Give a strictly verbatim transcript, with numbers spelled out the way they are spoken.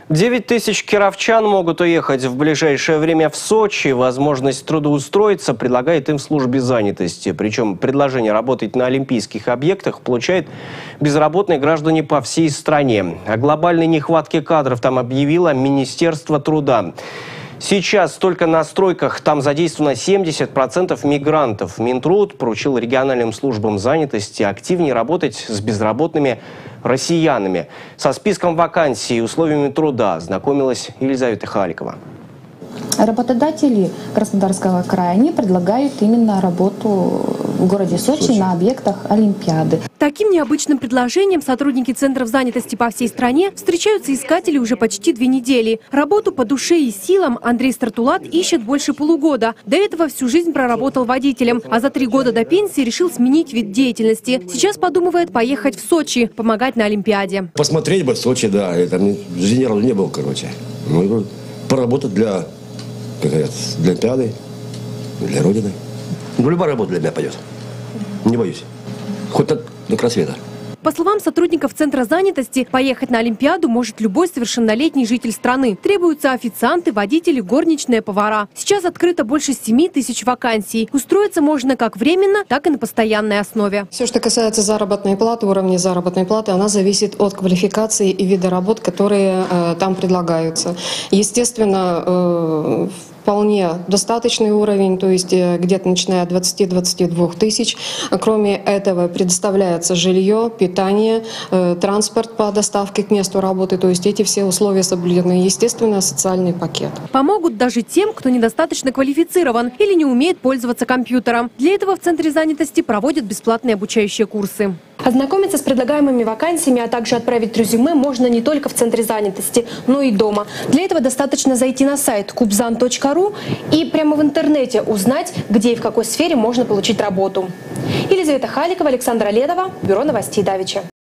девять тысяч кировчан могут уехать в ближайшее время в Сочи. Возможность трудоустроиться предлагает им в службе занятости. Причем предложение работать на олимпийских объектах получают безработные граждане по всей стране. О глобальной нехватке кадров там объявило Министерство труда. Сейчас только на стройках там задействовано семьдесят процентов мигрантов. Минтруд поручил региональным службам занятости активнее работать с безработными россиянами. Со списком вакансий и условиями труда знакомилась Елизавета Халикова. Работодатели Краснодарского края они предлагают именно работу в городе Сочи, Сочи на объектах Олимпиады. Таким необычным предложением сотрудники центров занятости по всей стране встречаются искатели уже почти две недели. Работу по душе и силам Андрей Стартулат ищет больше полугода. До этого всю жизнь проработал водителем, а за три года до пенсии решил сменить вид деятельности. Сейчас подумывает поехать в Сочи, помогать на Олимпиаде. Посмотреть бы в Сочи, да, это жизни не было, короче. Ну, поработать для, как говорят, для Олимпиады, для Родины. Ну, любая работа для меня пойдет. Не боюсь. Хоть так до края света. По словам сотрудников Центра занятости, поехать на Олимпиаду может любой совершеннолетний житель страны. Требуются официанты, водители, горничные, повара. Сейчас открыто больше семи тысяч вакансий. Устроиться можно как временно, так и на постоянной основе. Все, что касается заработной платы, уровня заработной платы, она зависит от квалификации и вида работ, которые э, там предлагаются. Естественно, э, вполне достаточный уровень, то есть где-то начиная от двадцати-двадцати двух тысяч. Кроме этого предоставляется жилье, питание, э, транспорт по доставке к месту работы, то есть эти все условия соблюдены. Естественно, социальный пакет. Помогут даже тем, кто недостаточно квалифицирован или не умеет пользоваться компьютером. Для этого в Центре занятости проводят бесплатные обучающие курсы. Ознакомиться с предлагаемыми вакансиями, а также отправить резюме можно не только в Центре занятости, но и дома. Для этого достаточно зайти на сайт кубзан точка ру и прямо в интернете узнать, где и в какой сфере можно получить работу. Елизавета Халикова, Александра Ледова, Бюро новостей Давича.